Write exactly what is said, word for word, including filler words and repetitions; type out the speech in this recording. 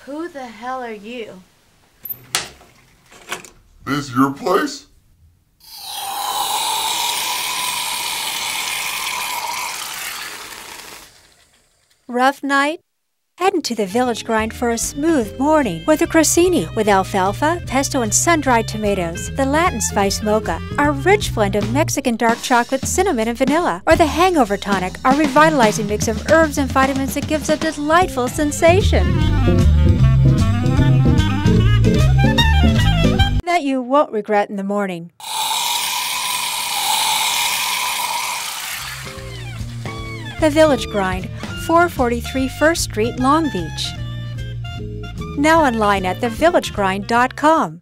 Who the hell are you? This your place? Rough night? Heading to the Village Grind for a smooth morning with a crostini with alfalfa, pesto, and sun-dried tomatoes. The Latin Spice Mocha, our rich blend of Mexican dark chocolate, cinnamon, and vanilla. Or the Hangover Tonic, our revitalizing mix of herbs and vitamins that gives a delightful sensation that you won't regret in the morning. The Village Grind, four forty-three First Street, Long Beach. Now online at the village grind dot com.